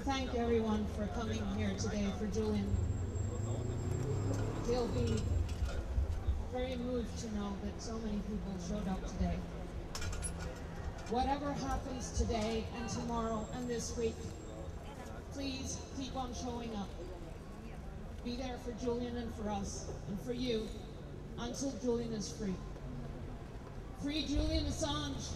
thank everyone for coming here today for Julian. He'll be very moved to know that so many people showed up today. Whatever happens today and tomorrow and this week, please keep on showing up. Be there for Julian and for us and for you until Julian is free. Free Julian Assange!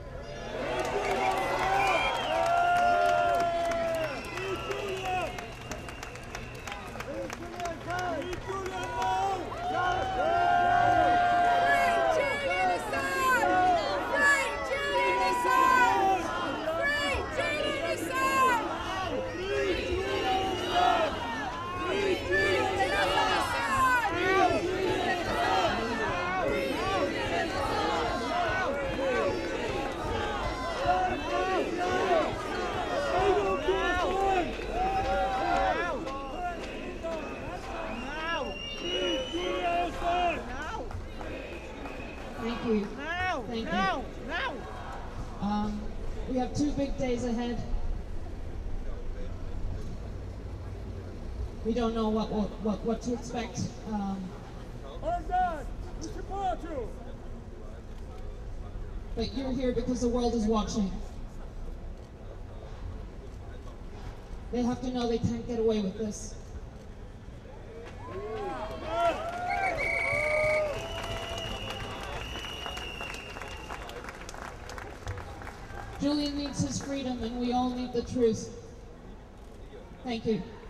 Thank you. Thank you. We have 2 big days ahead. We don't know what to expect. We support you. But you're here because the world is watching. They have to know they can't get away with this. Julian needs his freedom and we all need the truth. Thank you.